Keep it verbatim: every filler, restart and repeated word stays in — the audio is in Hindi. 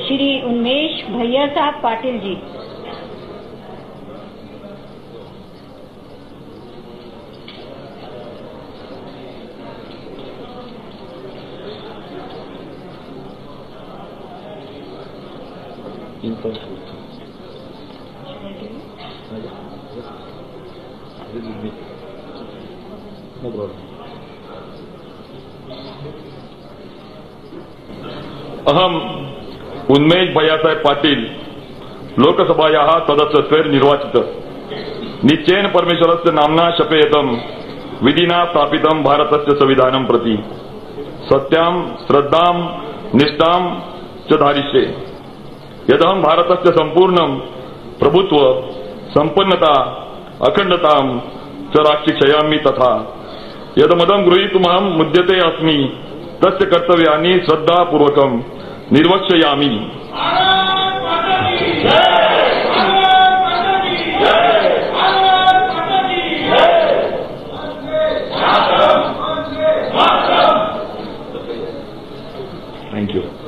श्री उन्मेष भैया साहब पाटिल जी। अहम उन्मेष भैयासाहेब पाटील लोकसभायाः सदस्यत्वेन निर्वाचित निश्चयेन परमेश्वरस्य नाम्ना शपयेतं विधिना स्थापितं भारतस्य संविधानं प्रति सत्यां श्रद्धां निष्ठां च धारिष्ये यदहं भारतस्य संपूर्णं प्रभुत्व संपन्नता अखंडतां च रक्षिष्यामि तथा यदमदं गृहीतुमहं मुद्यते अस्मि तस्य कर्तव्यानि श्रद्धापूर्वकं निर्वक्ष्यामि। Thank you.